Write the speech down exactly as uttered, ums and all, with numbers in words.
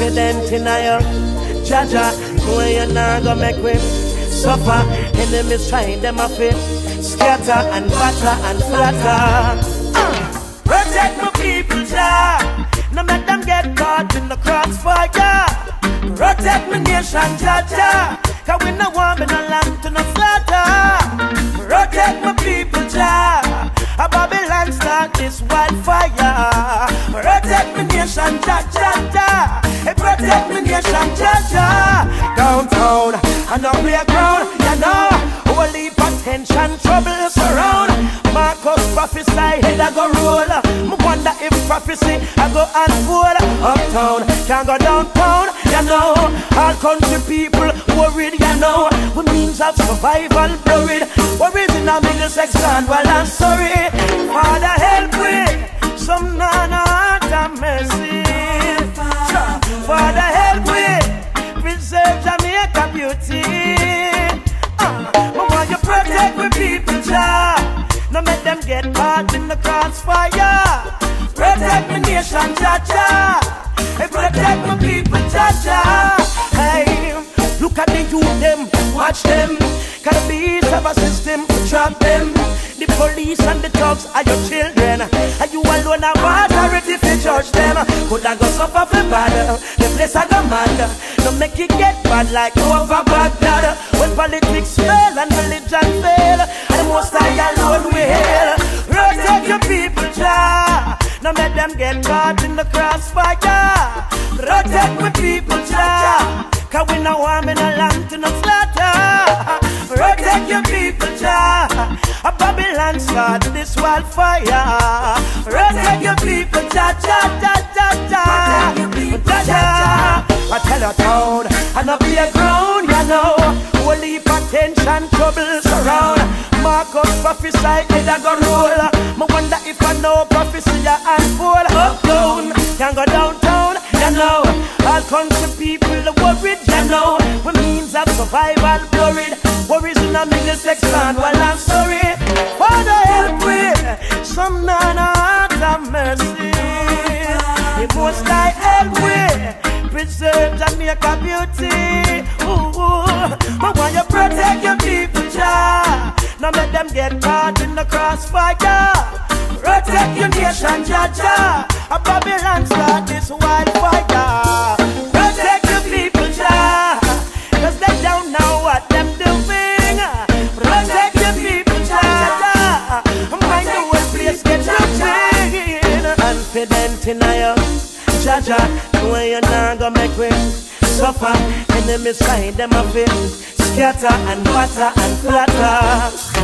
confident in you. Jaja, when you're not gonna make me suffer. Enemies trying them a fit, scatter and batter and flatter. Uh, protect my people, Jah. No make them get caught in the crossfire. Protect my nation, Jaja. Cause we no want me no land to no slaughter. Protect my people, Jah. A Babylon start this wildfire. Protect my nation, Jaja. Hey, protect my nation, Jaja. Downtown and on playground, you know, holy potential trouble surround. Marcus prophesy, head I go roll. Me wonder if prophecy I go unfold. Uptown, can't go downtown, you know. All country people worried, you know. With means of survival blurred. Worries in a middle section, well I'm sorry. Father help me, some none heart of mercy. Father help me, preserve Jamaica beauty. uh, I want you protect my people, Jah. No make them get caught in the crossfire. Protect my nation, Jaja. Hey, protect my people, Jaja. Hey, look at the youth them, watch them. Can the beats have a system to trap them? The police and the thugs are your children. Are you alone a authority if you judge them? Could I go suffer for bad? The place I go mad. Don't make it get bad like over Baghdad. When politics fail and religion fail, and the most high alone will. Protect your people, Jah. Now make them get caught in the crossfire. Protect my people, Jah. Cause we no want in a land to no slaughter. Protect your people, Jah. A Babylon start this wildfire. Protect your people, Jah, Jah, Jah, Jah, Jah. Jah, Jah. I tell you town, and a playground, you know. Holy potential trouble surround. Marcus prophesy, head I go roll. Me wonder if I know prophecy I unfold. Uptown, can't go downtown, you know. All country people are worried, you know. With means of survival blurred. Worries in a middle section, well I'm sorry. Father help me, some none heart of mercy. It must I help me, preserve Jamaica beauty. Ooh, I want you protect your people, Jah. Now make them get caught in the crossfire. Protect your nation, Jaja. A Babylon start this wildfire. Protect your people, Jah. Cause they don't know what them doing. Protect your people, Jah. Mind the whole place get looking. Confident in you, Jaja. Know you're not gonna make me suffer. Enemies trying them a fit, scatter and batter and flatter.